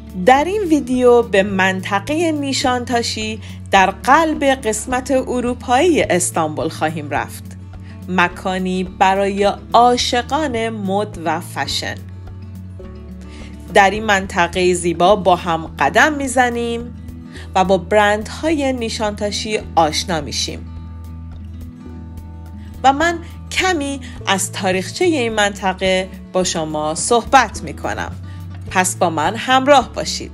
در این ویدیو به منطقه نیشانتاشی در قلب قسمت اروپایی استانبول خواهیم رفت. مکانی برای عاشقان مد و فشن. در این منطقه زیبا با هم قدم میزنیم و با برندهای نیشانتاشی آشنا میشیم. و من کمی از تاریخچه این منطقه با شما صحبت میکنم. پس با من همراه باشید.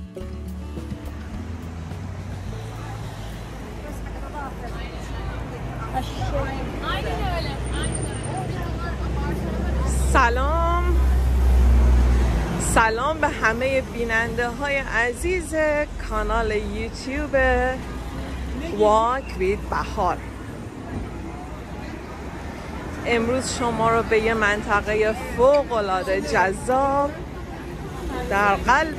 سلام به همه بیننده های عزیز کانال یوتیوب واک وید بهار. امروز شما رو به یه منطقه فوق العاده جذاب در قلب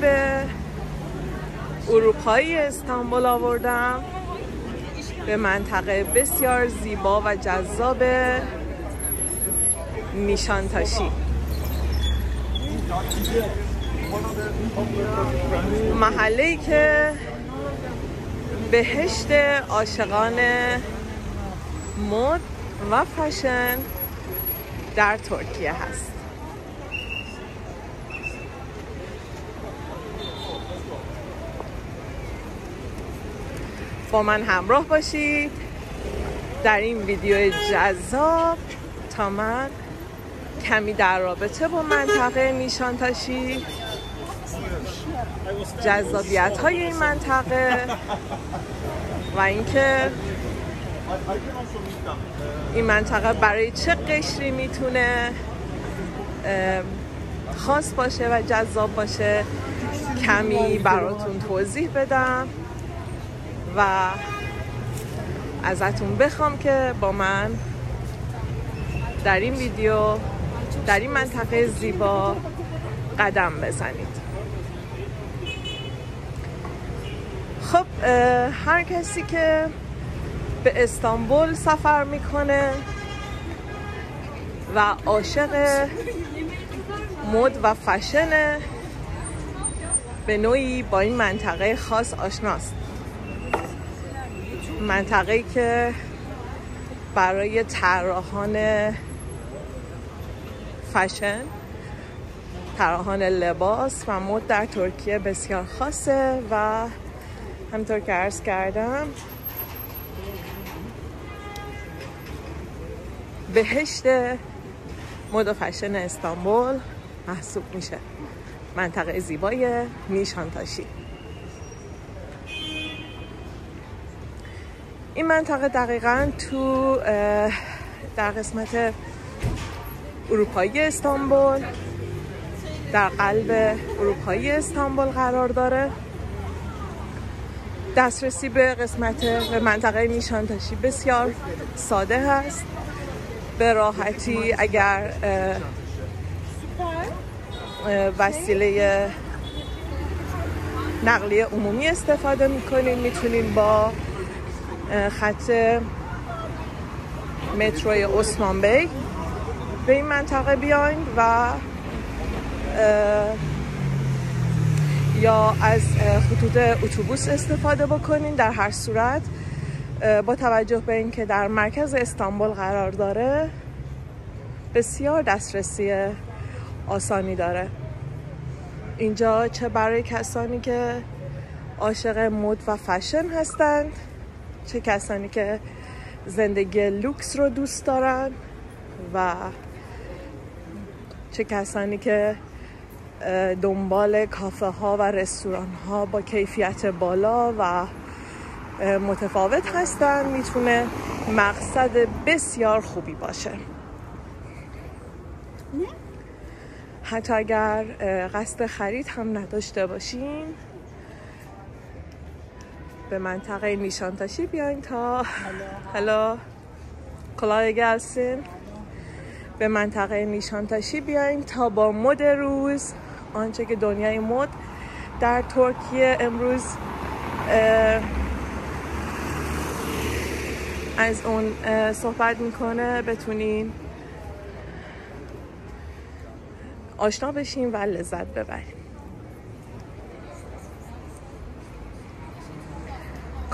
اروپایی استانبول آوردم، به منطقه بسیار زیبا و جذاب نیشانتاشی. محله‌ای که بهشت عاشقان مد و فشن در ترکیه هست. با من همراه باشید در این ویدیو جذاب تا من کمی در رابطه با منطقه نیشانتاشی، جذابیت های این منطقه و اینکه این منطقه برای چه قشری میتونه خاص باشه و جذاب باشه کمی براتون توضیح بدم و ازتون بخوام که با من در این ویدیو در این منطقه زیبا قدم بزنید. خب هر کسی که به استانبول سفر میکنه و عاشق مد و فشن به نوعی با این منطقه خاص آشناست. منطقه‌ای که برای طراحان فشن، طراحان لباس و مد در ترکیه بسیار خاصه و همطور که عرض کردم بهشت مد و فشن استانبول محسوب میشه. منطقه زیبای نیشانتاشی. این منطقه دقیقاً تو در قسمت اروپایی استانبول، در قلب اروپایی استانبول قرار داره. دسترسی به منطقه نیشانتاشی بسیار ساده هست. به راحتی اگر وسیله نقلیه عمومی استفاده میکنین میتونین با خط متروی عثمان بی به این منطقه بیاین و یا از خطوط اتوبوس استفاده بکنین. در هر صورت با توجه به اینکه در مرکز استانبول قرار داره بسیار دسترسی آسانی داره. اینجا چه برای کسانی که عاشق مد و فشن هستند، چه کسانی که زندگی لوکس رو دوست دارن و چه کسانی که دنبال کافه ها و رستوران ها با کیفیت بالا و متفاوت هستن، میتونه مقصد بسیار خوبی باشه. حتی اگر قصد خرید هم نداشته باشین به منطقه نیشانتاشی بیاین تا kolay gelsin. به منطقه نیشانتاشی بیاین تا با مد روز، آنچه که دنیای مد در ترکیه امروز از اون صحبت میکنه، بتونین آشنا بشین و لذت ببرین.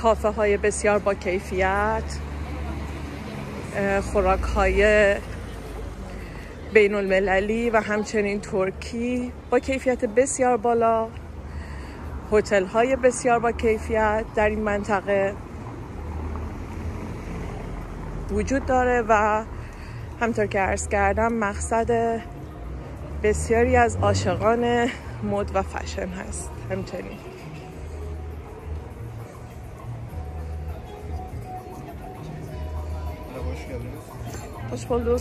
کافه های بسیار با کیفیت، خوراک های بین المللی و همچنین ترکی با کیفیت بسیار بالا، هتل های بسیار با کیفیت در این منطقه وجود داره و همطور که عرض کردم مقصد بسیاری از عاشقان مد و فشن هست. همچنین خوش bulduk.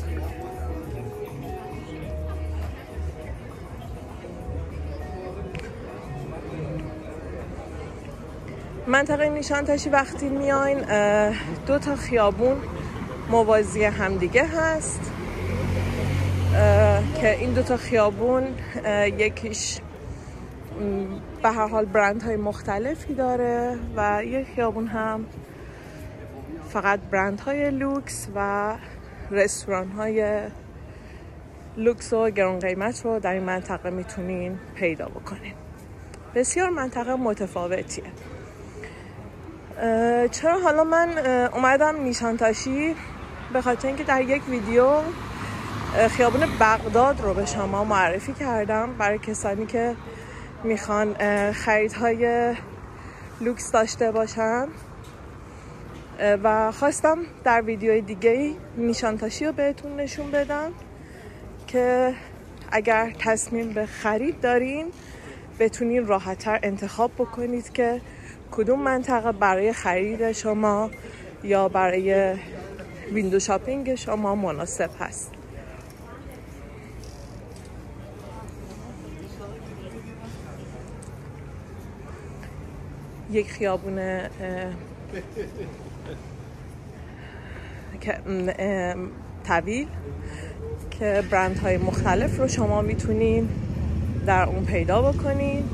منطقه نیشانتاشی وقتی میاین 2 تا خیابون موازی همدیگه هست که این 2 تا خیابون یکیش به هر حال برندهای مختلفی داره و یک خیابون هم فقط برندهای لوکس و رستوران‌های لوکس و گران قیمت رو در این منطقه میتونین پیدا بکنین. بسیار منطقه متفاوتیه. چرا حالا من اومدم نیشانتاشی؟ به خاطر اینکه در یک ویدیو خیابون بغداد رو به شما معرفی کردم برای کسانی که میخوان خریدهای لوکس داشته باشن و خواستم در ویدیوی دیگه نیشانتاشی رو بهتون نشون بدم که اگر تصمیم به خرید دارین بتونین راحت‌تر انتخاب بکنید که کدوم منطقه برای خرید شما یا برای ویندو شاپینگ شما مناسب هست. یک خیابون طویل که برندهای مختلف رو شما میتونین در اون پیدا بکنین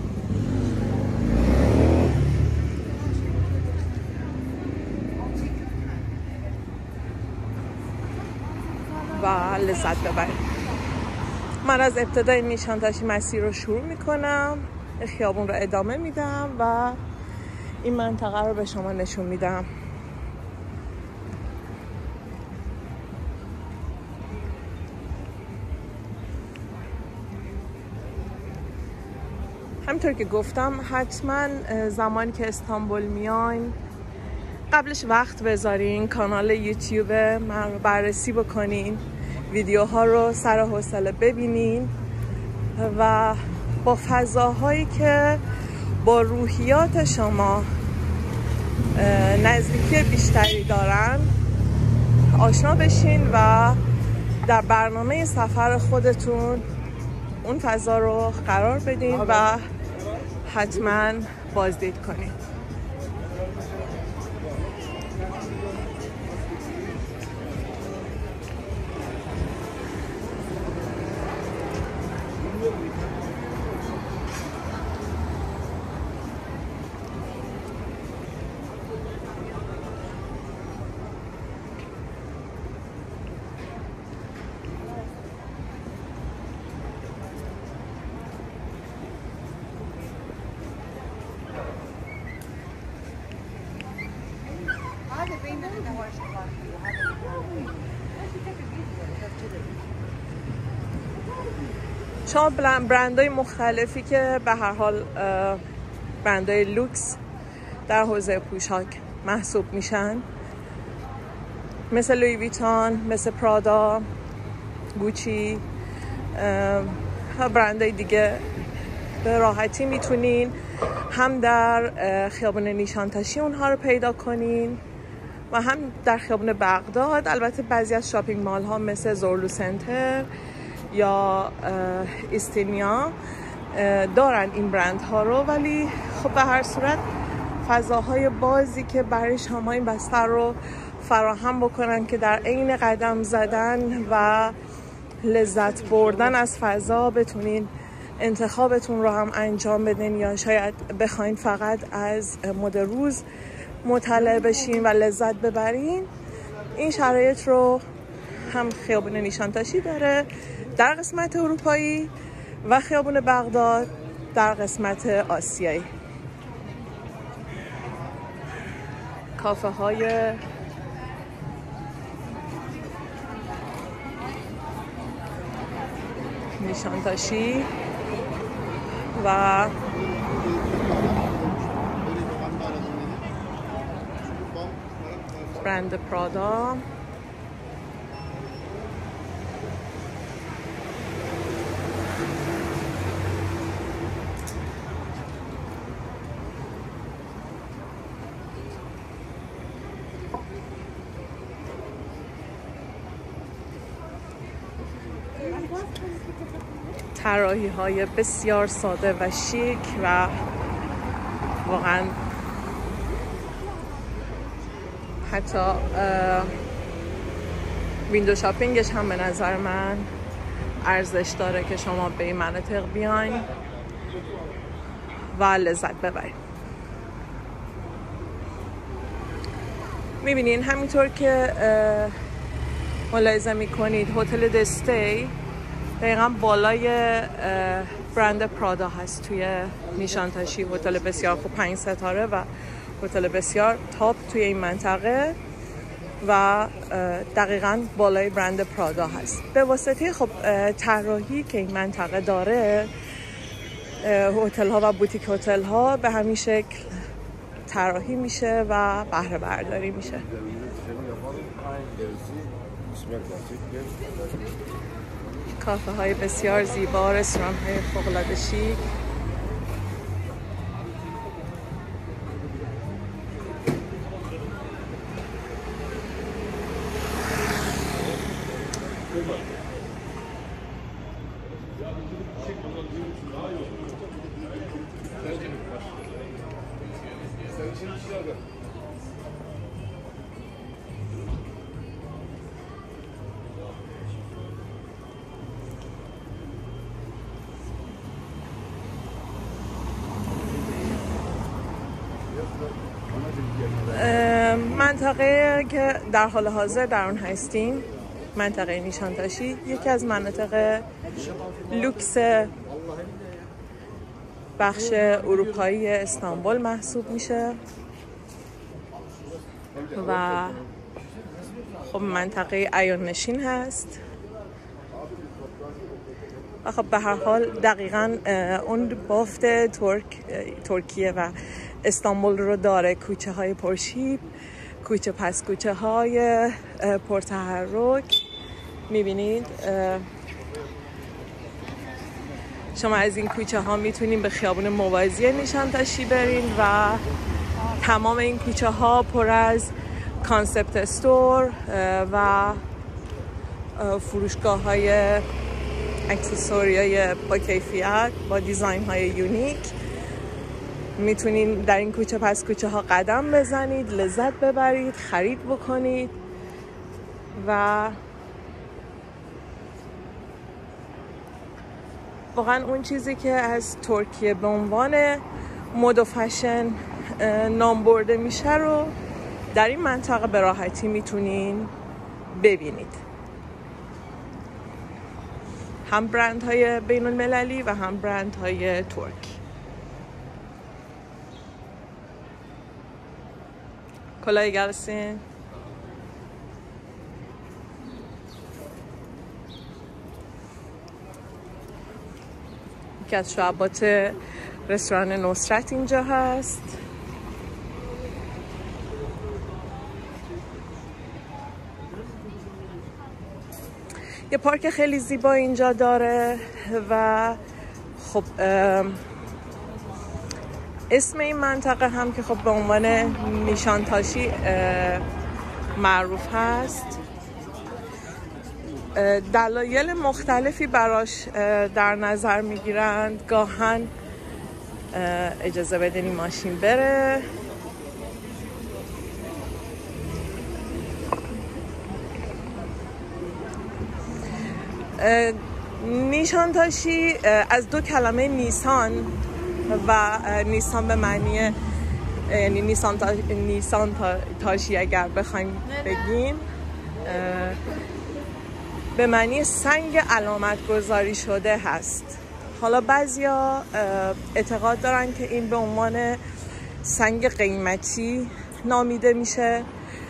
و لذت ببرید. من از ابتدای نیشانتاشی مسیر رو شروع میکنم، خیابون رو ادامه میدم و این منطقه رو به شما نشون میدم. همینطور که گفتم حتما زمانی که استانبول میاین قبلش وقت بذارین، کانال یوتیوب من رو بررسی بکنین، ویدیوها رو سر حوصله ببینین و با فضاهایی که با روحیات شما نزدیکی بیشتری دارن آشنا بشین و در برنامه سفر خودتون اون فضا رو قرار بدین و حتما بازدید کنین. شما برندهای مختلفی که به هر حال برندهای لوکس در حوزه پوشاک محسوب میشن، مثل لویی ویتون، مثل پرادا، گوچی و برندهای دیگه به راحتی میتونین هم در خیابون نیشانتاشی اونها رو پیدا کنین و هم در خیابون بغداد. البته بعضی از شاپینگ مال ها مثل زورلو سنتر یا استینیا دارن این برند ها رو، ولی خب به هر صورت فضاهای بازی که برای شما این بستر رو فراهم بکنن که در عین قدم زدن و لذت بردن از فضا بتونین انتخابتون رو هم انجام بدین یا شاید بخواین فقط از مد روز مطلع بشین و لذت ببرین. این شرایط رو هم خیابون نیشانتاشی داره در قسمت اروپایی و خیابون بغداد در قسمت آسیایی. کافه های نیشانتاشی و برند پرادا. طراحی های بسیار ساده و شیک و واقعا حتی ویندو شاپینگش هم به نظر من ارزش داره که شما به این مناطق بیاین و لذت ببرید. میبینین همینطور که ملاحظه میکنید هتل دستی دقیقا بالای برند پرادا هست توی نیشانتاشی. هتل بسیار خوب 5 ستاره و هتل بسیار تاپ توی این منطقه و دقیقا بالای برند پرادا هست. به واسطه خب طراحی که این منطقه داره، هتل ها و بوتیک هتل ها به همین شکل طراحی میشه و بهره برداری میشه. کافه های بسیار زیبا، رستوران های فوق العاده شیک. منطقه که در حال حاضر در اون هستیم، منطقه نیشانتاشی، یکی از مناطق لوکس بخش اروپایی استانبول محسوب میشه و خب منطقه عیان نشین هست و خب به هر حال دقیقاً اون بافت ترکیه و استانبول رو داره. کوچه های پرشیب، کوچه پس کوچه های پرتحرک. میبینید شما از این کوچه ها میتونین به خیابون موازی نیشانتاشی برین و تمام این کوچه ها پر از کانسپت استور و فروشگاه های اکسسوری های با کیفیت با دیزاین های یونیک. میتونین در این کوچه پس کوچه ها قدم بزنید، لذت ببرید، خرید بکنید و واقعا اون چیزی که از ترکیه به عنوان مد و فشن نام برده میشه رو در این منطقه به راحتی میتونین ببینید. هم برندهای بین المللی و هم برندهای ترکی. Kolay gelsin. یکی از شعبات رستوران نصرت اینجا هست. یه پارک خیلی زیبا اینجا داره و خب اسم این منطقه هم که خب به عنوان نیشانتاشی معروف هست. دلایل مختلفی براش در نظر میگیرند. گاهن اجازه بدین این ماشین بره. نیشانتاشی از دو کلمه نیسان و نیسان به معنی یعنی نیسان تاشی اگر بخوایم بگیم به معنی سنگ علامت گذاری شده هست. حالا بعضیا اعتقاد دارن که این به عنوان سنگ قیمتی نامیده میشه،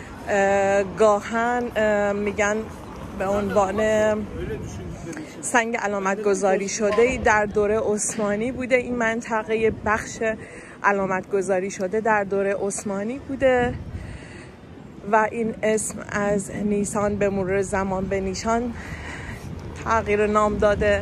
گاهن میگن به عنوان سنگ علامت گذاری شده در دوره عثمانی بوده. این منطقه بخش علامت گذاری شده در دوره عثمانی بوده و این اسم از نیسان به مرور زمان به نیشان تغییر نام داده.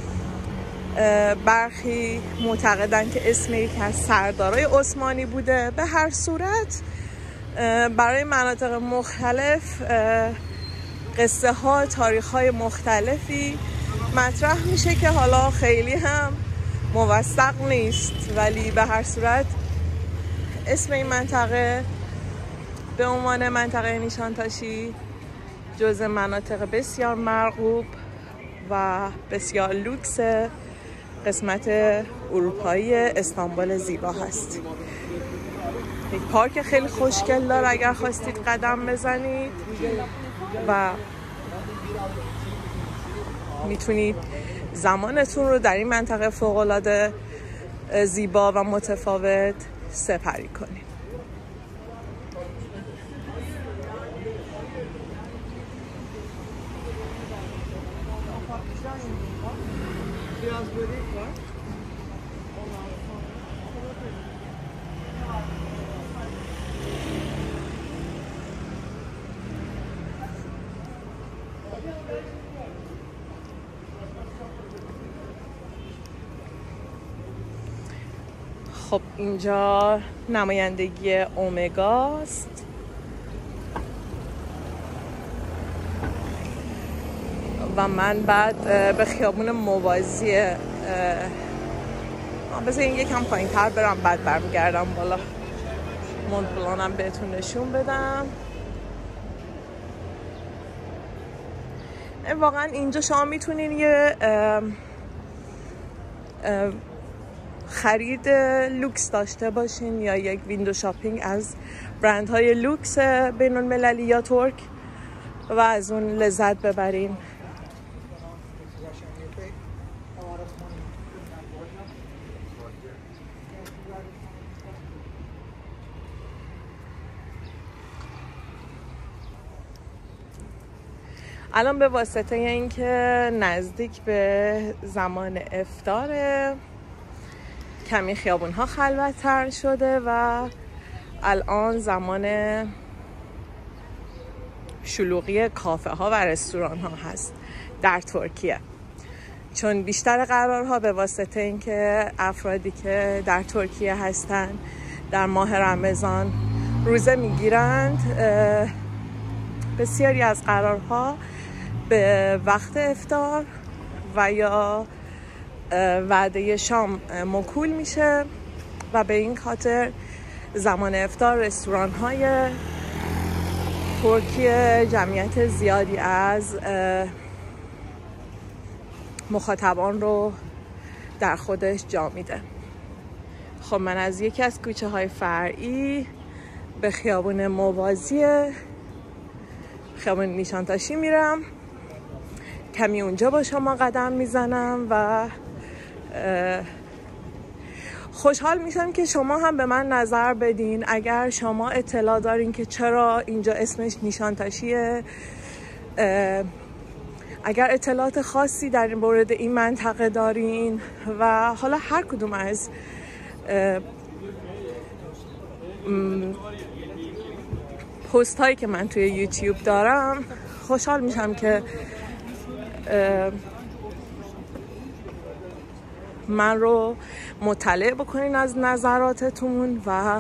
برخی معتقدند که اسم یکی از سردارای عثمانی بوده. به هر صورت برای مناطق مختلف قصه ها، تاریخ های مختلفی مطرح میشه که حالا خیلی هم موثق نیست، ولی به هر صورت اسم این منطقه به عنوان منطقه نیشانتاشی جزء مناطق بسیار مرغوب و بسیار لوکس قسمت اروپایی استانبول زیبا هست. یک پارک خیلی خوشگل داره اگر خواستید قدم بزنید و میتونید زمانتون رو در این منطقه فوق‌العاده زیبا و متفاوت سپری کنید. خب اینجا نمایندگی اومگاست و من بعد به خیابون موازی بذارین یکم پایین تر برم بعد برمیگردم بالا. مونت بلانم بهتون نشون بدم. واقعا اینجا شما میتونین یه خرید لوکس داشته باشین یا یک ویندو شاپینگ از برندهای لوکس بین المللی یا ترک و از اون لذت ببرین. الان به واسطه اینکه نزدیک به زمان افطاره کمی خیابون ها خلوت‌تر شده و الان زمان شلوغی کافه ها و رستوران ها هست در ترکیه، چون بیشتر قرارها به واسطه اینکه افرادی که در ترکیه هستن در ماه رمضان روزه میگیرند، بسیاری از قرارها به وقت افطار و یا وعده شام موکول میشه و به این خاطر زمان افطار رستوران های ترکیه جمعیت زیادی از مخاطبان رو در خودش جا میده. خب من از یکی از کوچه های فرعی به خیابون موازی خیابون نیشانتاشی میرم، کمی اونجا با شما قدم میزنم و خوشحال میشم که شما هم به من نظر بدین اگر شما اطلاع دارین که چرا اینجا اسمش نیشانتاشیه، اگر اطلاعات خاصی در این مورد این منطقه دارین و حالا هر کدوم از پست هایی که من توی یوتیوب دارم خوشحال میشم که من رو مطلع بکنین از نظراتتون و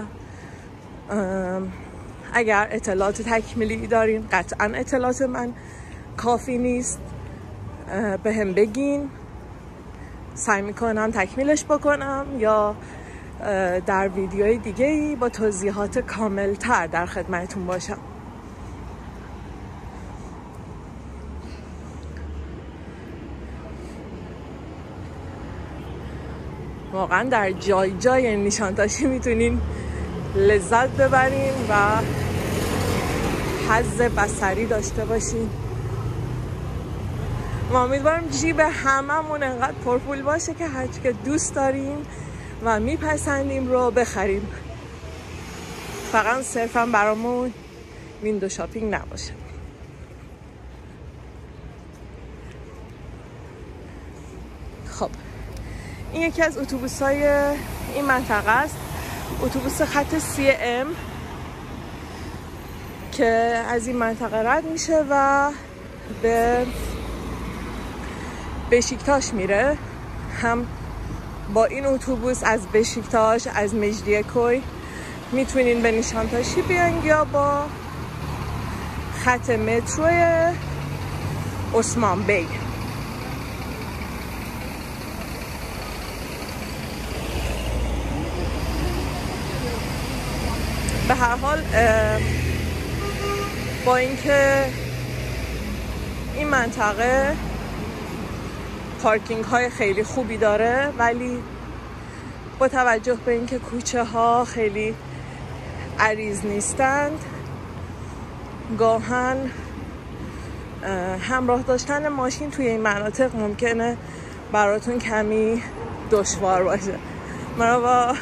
اگر اطلاعات تکمیلی دارین، قطعا اطلاعات من کافی نیست، به هم بگین، سعی میکنم تکمیلش بکنم یا در ویدیوی دیگه‌ای با توضیحات کاملتر در خدمتتون باشم. واقعا در جای جای نیشانتاشی میتونین لذت ببرین و حظ بصری داشته باشین. ما امیدوارم جیب هممون انقدر پرپول باشه که هرچی که دوست داریم و میپسندیم رو بخریم. فقط صرفا برامون ویندو شاپینگ نباشه. خب این یکی از اتوبوس‌های این منطقه است، اتوبوس خط CM که از این منطقه رد میشه و به بشیکتاش میره. هم با این اتوبوس از بشیکتاش، از مجدیه‌کوی میتونین به نیشانتاشی بیاین یا با خط مترو عثمان بی. به هر حال با اینکه این منطقه پارکینگ های خیلی خوبی داره، ولی با توجه به اینکه کوچه ها خیلی عریض نیستند، گاهن همراه داشتن ماشین توی این مناطق ممکنه براتون کمی دشوار باشه. مرحبا.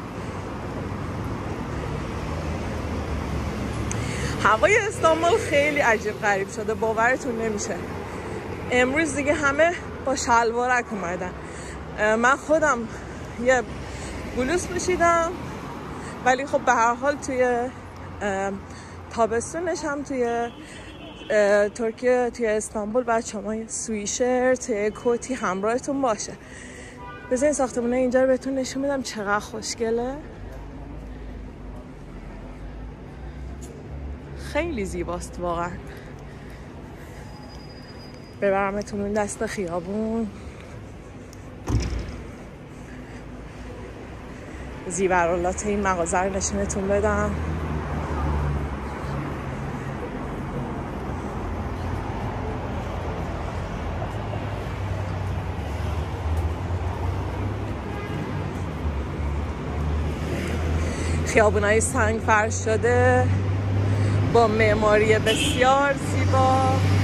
هوای استانبول خیلی عجیب غریب شده، باورتون نمیشه. امروز دیگه همه با شلوارک اومدن. من خودم یه بلوز پوشیدم، ولی خب به هر حال توی تابستونش هم توی ترکیه، توی استانبول باید شما یه سویشرت، کتی همراهتون باشه. بذارین ساختمونه اینجا رو بهتون نشون میدم چقدر خوشگله. خیلی زیباست واقعا. ببرمتون اون دست خیابون، زیورالات این مغازه رو نشونتون بدم. خیابونای سنگ فرش شده با معماری بسیار زیبا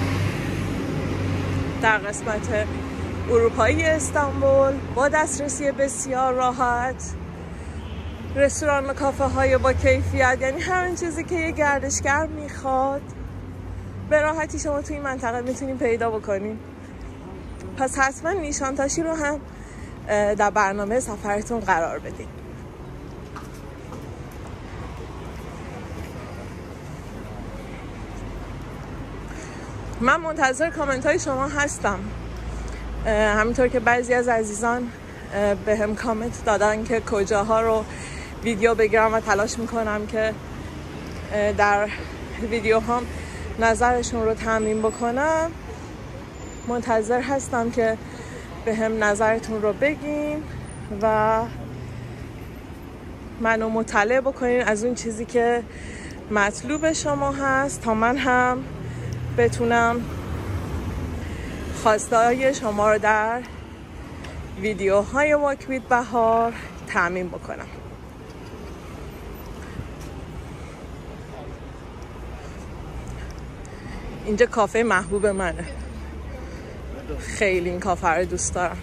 در قسمت اروپایی استانبول، با دسترسی بسیار راحت، رستوران و کافه های با کیفیت، یعنی هر چیزی که یه گردشگر میخواد به راحتی شما توی این منطقه میتونین پیدا بکنین. پس حتما نیشانتاشی رو هم در برنامه سفرتون قرار بدین. من منتظر کامنت های شما هستم. همینطور که بعضی از عزیزان به هم کامنت دادن که کجاها رو ویدیو بگیرم و تلاش میکنم که در ویدیو هم نظرشون رو تامین بکنم. منتظر هستم که به هم نظرتون رو بگین و منو مطلع بکنین از اون چیزی که مطلوب شما هست، تا من هم بتونم خواستهای شما رو در ویدیوهای واک ویت بهار تامین بکنم. اینجا کافه محبوب منه، خیلی این کافه رو دوست دارم.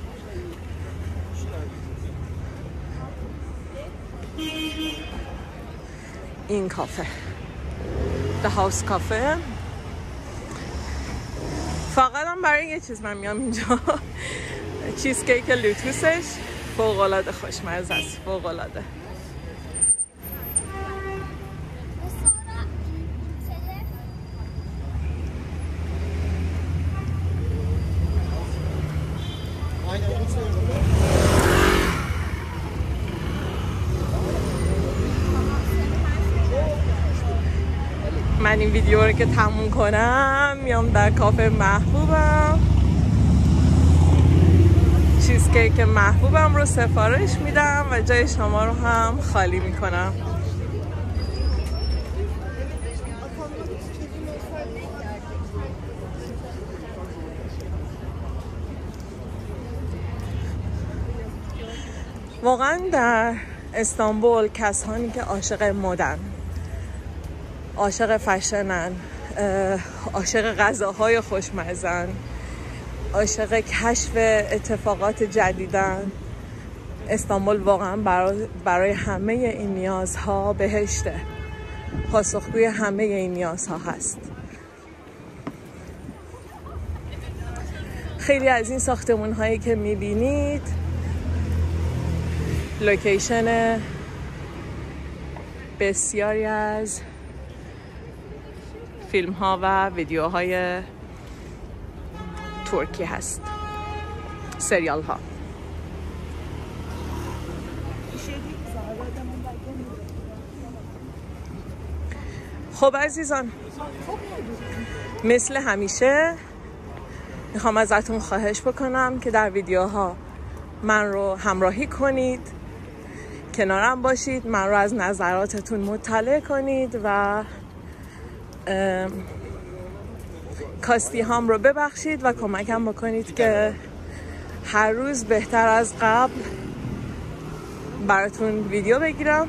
این کافه The House کافه. فقط هم برای یه چیز من میام اینجا. چیز کیک لوتوسش فوق‌العاده خوشمزه است، فوق‌العاده. من این ویدیو رو که تموم کنم میام در کافه محبوبم، چیزکیک محبوبم رو سفارش میدم و جای شما رو هم خالی میکنم. واقعا در استانبول کسانی که عاشق مدن، عاشق فشنن، عاشق غذاهای خوشمزن، عاشق کشف اتفاقات جدیدن، استانبول واقعا برای همه این نیازها بهشته، پاسخگوی همه این نیازها هست. خیلی از این ساختمون هایی که میبینید لوکیشن بسیاری از فیلم ها و ویدیوهای ترکی هست، سریال ها. خب عزیزان، مثل همیشه میخوام ازتون خواهش بکنم که در ویدیوها من رو همراهی کنید، کنارم باشید، من رو از نظراتتون مطلع کنید و کاستی هام رو ببخشید و کمکم بکنید که هر روز بهتر از قبل براتون ویدیو بگیرم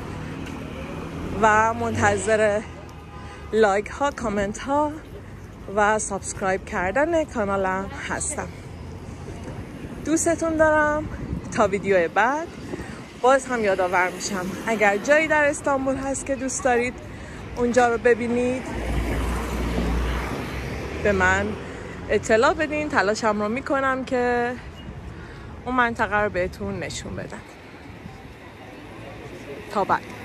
و منتظر لایک ها، کامنت ها و سابسکرایب کردن کانالم هستم. دوستتون دارم. تا ویدیو بعد باز هم یادآور میشم اگر جایی در استانبول هست که دوست دارید اونجا رو ببینید به من اطلاع بدین. تلاشم رو میکنم که اون منطقه رو بهتون نشون بدم. تا بعد.